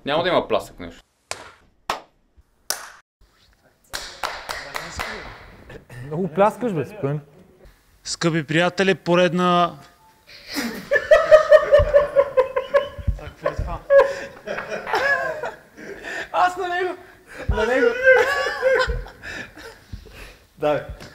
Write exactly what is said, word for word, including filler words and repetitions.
Няма да има плясък нещо. Много пляскаш, бе, спокойно. Скъпи приятели, поредна... Аз на него! На него! Да, бе.